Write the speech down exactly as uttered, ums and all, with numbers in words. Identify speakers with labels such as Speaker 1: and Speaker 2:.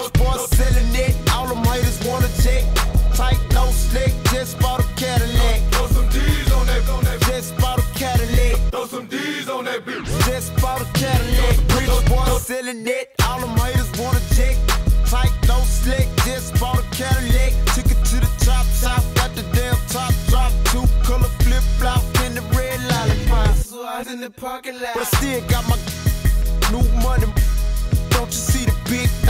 Speaker 1: Rich boy selling it, all them haters wanna check. Tight, no slick, just bought a Cadillac.
Speaker 2: Throw some D's on that, on that.
Speaker 1: Just bought a Cadillac.
Speaker 2: Throw some D's on that bitch.
Speaker 1: Just bought a Cadillac. Rich boy selling it, all them haters wanna check. Tight, no slick, just bought a Cadillac. Took it to the top shop, got the damn top drop. Two color flip flop in the red lollipop. So I was in the parking lot, but I still got my new money. Don't you see the big